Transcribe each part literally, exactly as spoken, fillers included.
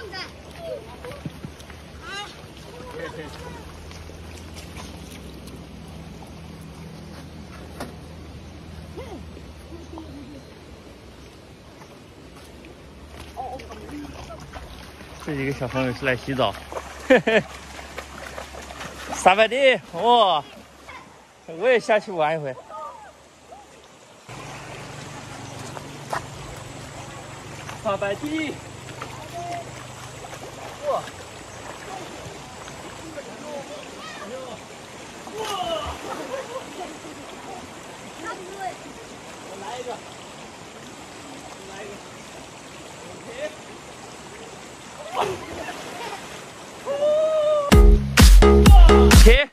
的。啊。 这几个小朋友是来洗澡，嘿嘿。撒摆地，哇！我也下去玩一回。撒摆地，哇！哇！我来一个，我来一个。停！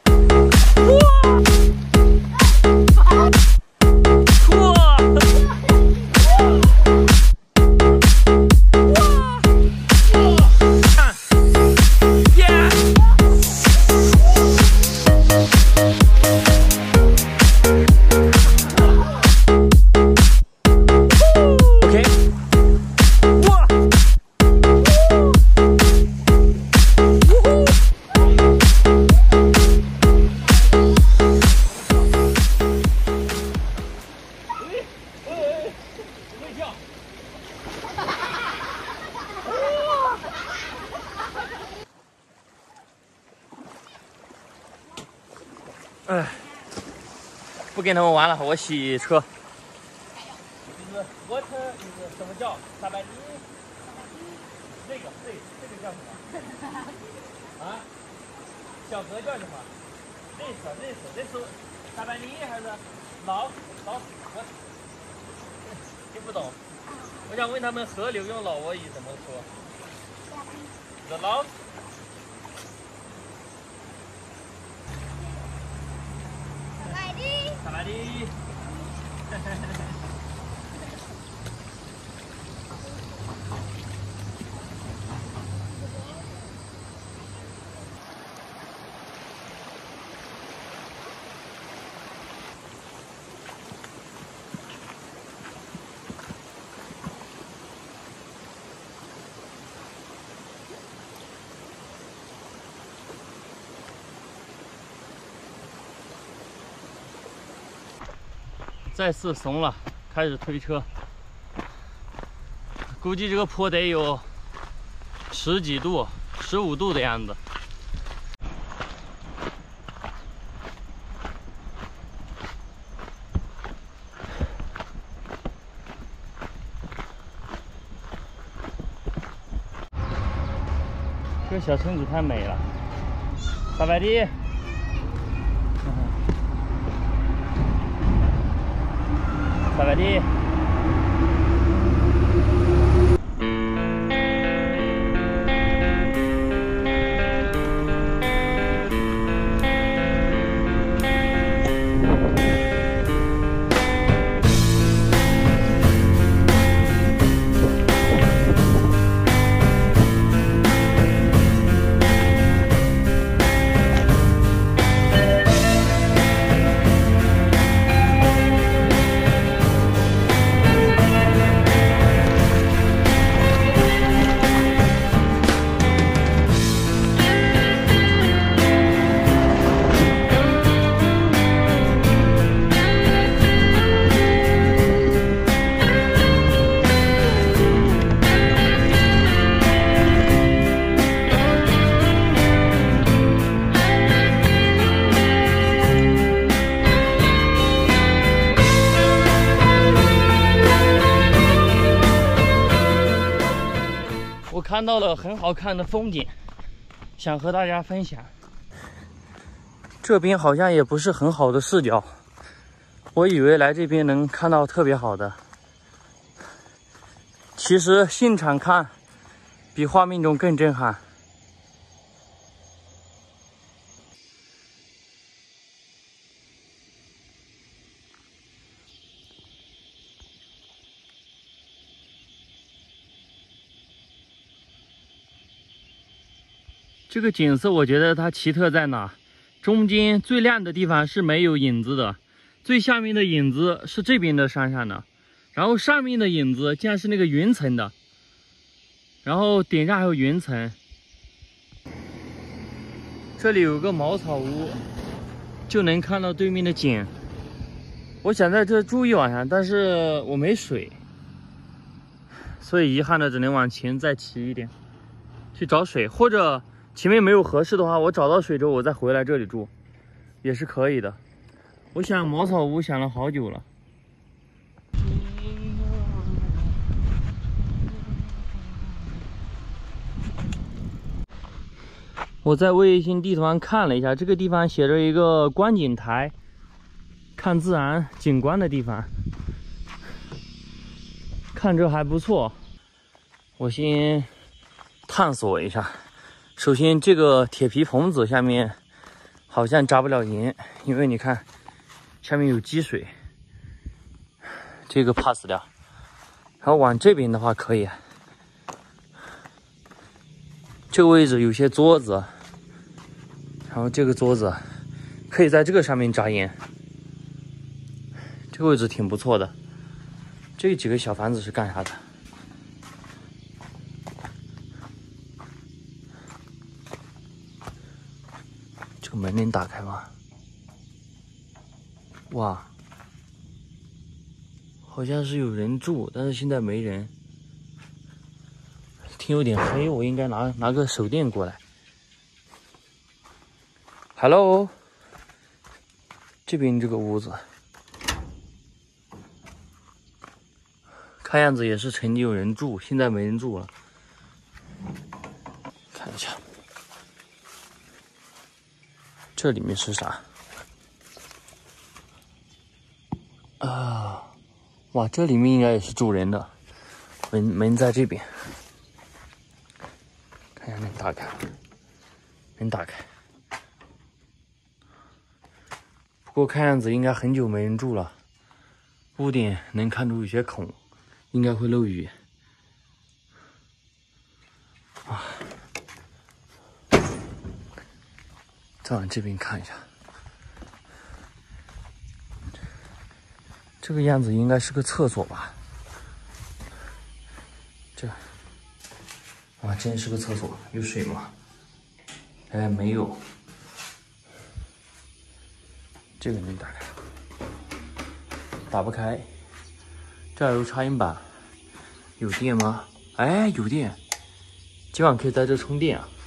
哎，不跟他们玩了，我洗车。就是我车，就是什么叫撒摆地？这个，这这个叫什么？啊？小河叫什么？这是这是这是撒摆地还是老老河？听不懂。我想问他们河流用老挝语怎么说 ？The 老。撒摆地。再次怂了，开始推车。估计这个坡得有十几度、十五度的样子。这个小村子太美了，撒摆地。撒摆地。我看到了很好看的风景，想和大家分享。这边好像也不是很好的视角，我以为来这边能看到特别好的，其实现场看比画面中更震撼。这个景色我觉得它奇特在哪？中间最亮的地方是没有影子的，最下面的影子是这边的山上的，然后上面的影子竟然是那个云层的， 然后顶上还有云层。这里有个茅草屋，就能看到对面的景。我想在这住一晚上，但是我没水，所以遗憾的只能往前再骑一点，去找水，或者前面没有合适的话，我找到水之后我再回来这里住，也是可以的。我想茅草屋想了好久了。我在卫星地图上看了一下，这个地方写着一个观景台，看自然景观的地方，看着还不错。我先探索一下。首先，这个铁皮棚子下面好像扎不了营，因为你看下面有积水，这个 pass 掉。然后往这边的话可以，这个位置有些桌子。然后这个桌子可以在这个上面扎营，这个位置挺不错的。这几个小房子是干啥的？这个门能打开吗？哇，好像是有人住，但是现在没人。天有点黑，我应该拿拿个手电过来。Hello， 这边这个屋子，看样子也是曾经有人住，现在没人住了。看一下，这里面是啥？啊，哇，这里面应该也是住人的。门门在这边，看一下能打开，能打开。不过看样子应该很久没人住了，屋顶能看出有些孔，应该会漏雨。啊，再往这边看一下，这个样子应该是个厕所吧？这，啊，真是个厕所，有水吗？哎，没有。这个能打开，打不开。这儿有插音板，有电吗？哎，有电，今晚可以在这充电啊。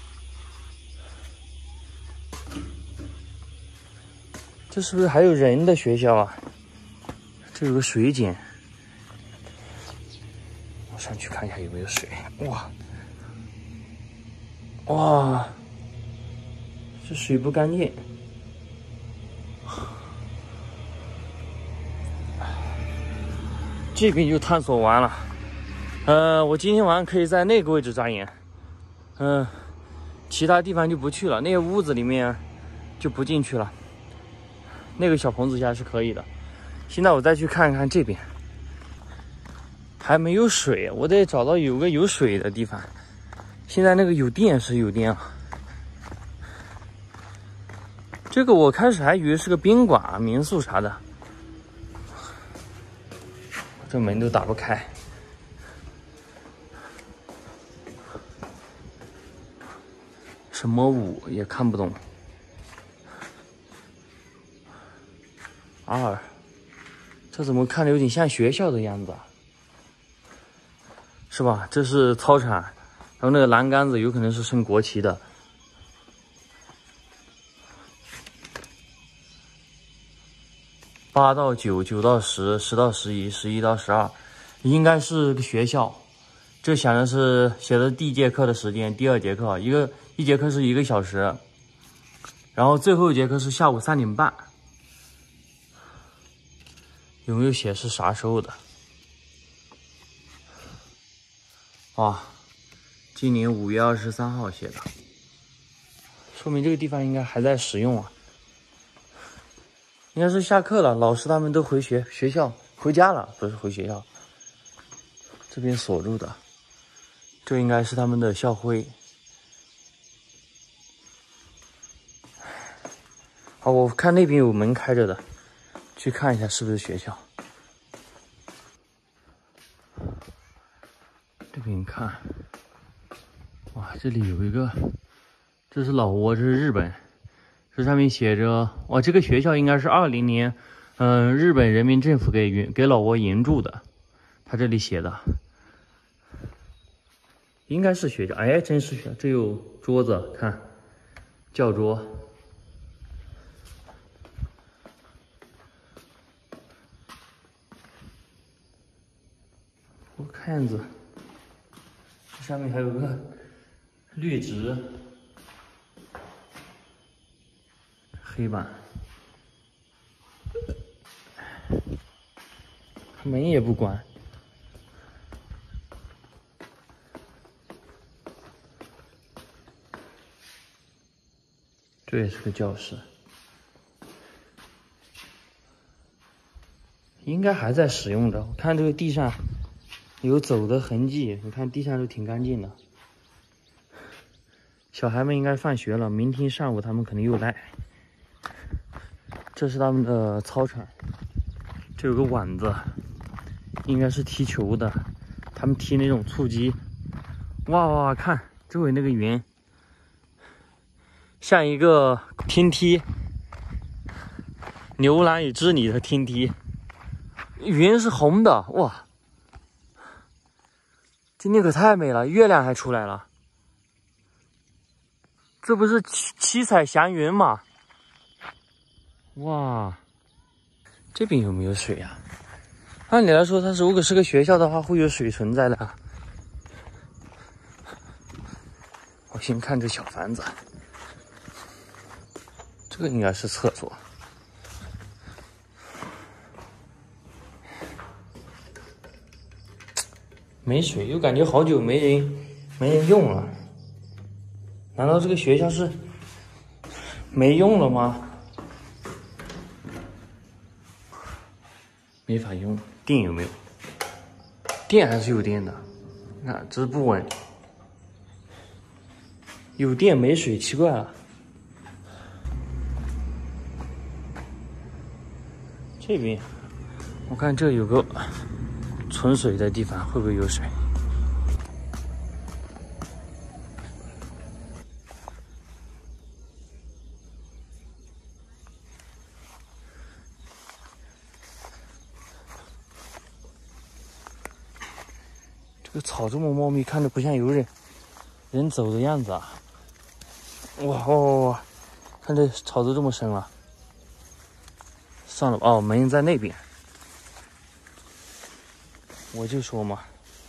这是不是还有人的学校啊？这有个水井，我上去看一下有没有水。哇，哇，这水不干净。这边就探索完了，呃，我今天晚上可以在那个位置扎营，嗯、呃，其他地方就不去了，那个屋子里面就不进去了，那个小棚子下是可以的。现在我再去看看这边，还没有水，我得找到有个有水的地方。现在那个有电是有电啊，这个我开始还以为是个宾馆、民宿啥的。这门都打不开，什么舞也看不懂。二，这怎么看着有点像学校的样子啊？是吧？这是操场，然后那个栏杆子有可能是升国旗的。八到九，九到十，十到十一，十一到十二，应该是个学校。这显然是写的第一节课的时间，第二节课一个一节课是一个小时，然后最后一节课是下午三点半。有没有写是啥时候的？啊，今年五月二十三号写的，说明这个地方应该还在使用啊。应该是下课了，老师他们都回学学校回家了，不是回学校。这边锁住的，这应该是他们的校徽。好，我看那边有门开着的，去看一下是不是学校。这边看哇，这里有一个，这是老挝，这是日本，这上面写着，哇，这个学校应该是二零年，嗯、呃，日本人民政府给援给老挝援助的，他这里写的，应该是学校，哎，真是学校，这有桌子，看，教桌。 我看样子，这上面还有个绿植，黑板，门也不关。这也是个教室，应该还在使用着。我看这个地上。 有走的痕迹，你看地上都挺干净的。小孩们应该放学了，明天上午他们可能又来。这是他们的操场，这有个网子，应该是踢球的，他们踢那种蹴击。哇哇哇，看周围那个云，像一个天梯，牛栏与织女的天梯，云是红的，哇！ 今天可太美了，月亮还出来了。这不是七七彩祥云吗？哇，这边有没有水呀、啊？按理来说，它如果是个学校的话，会有水存在的。我先看这小房子，这个应该是厕所。 没水，又感觉好久没人没人用了。难道这个学校是没用了吗？没法用，电有没有？电还是有电的，那只是不稳。有电没水，奇怪了。这边我看这有个。 存水的地方会不会有水？这个草这么茂密，看着不像有人人走的样子啊！哇哇哇哇！看这草都这么深了。算了吧，哦，门在那边。 我就说嘛，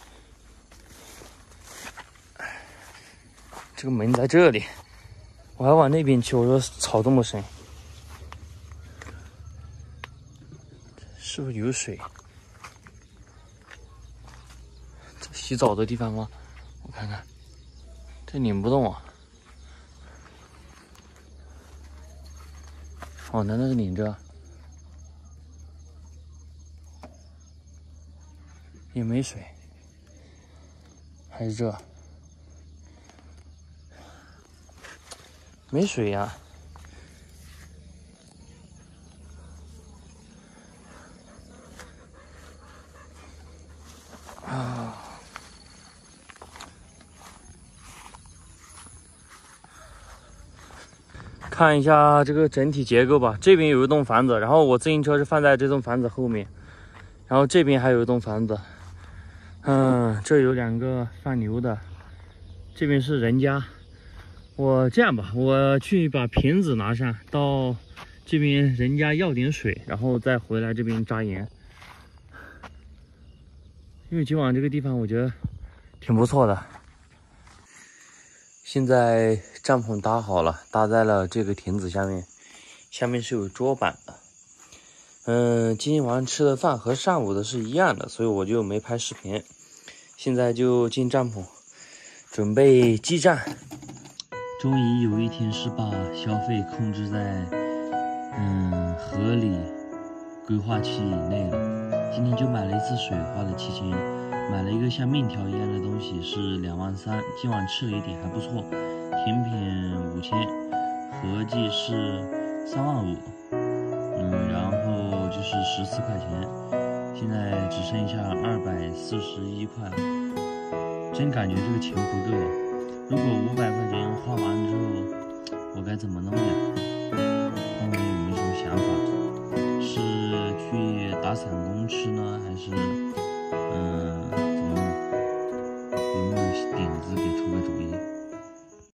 这个门在这里，我还往那边去。我说草这么深，是不是有水？这洗澡的地方吗？我看看，这拧不动啊。哦，难道是拧着？ 也没水，还是这没水呀、啊？啊！看一下这个整体结构吧。这边有一栋房子，然后我自行车是放在这栋房子后面，然后这边还有一栋房子。 嗯，这有两个放牛的，这边是人家。我这样吧，我去把瓶子拿上，到这边人家要点水，然后再回来这边扎营。因为今晚这个地方我觉得挺不错的。现在帐篷搭好了，搭在了这个亭子下面，下面是有桌板的。嗯，今天晚上吃的饭和上午的是一样的，所以我就没拍视频。现在就进帐篷，准备激战。终于有一天是把消费控制在嗯合理规划期以内了。今天就买了一次水，花了七千，买了一个像面条一样的东西是两万三。今晚吃了一点还不错，甜品五千，合计是三万五。嗯，然后就是十四块钱，现在只剩下二百四十一块了。真感觉这个钱不够。 如果五百块钱花完之后，我该怎么弄呀？看看有没有什么想法？是去打散工吃呢，还是？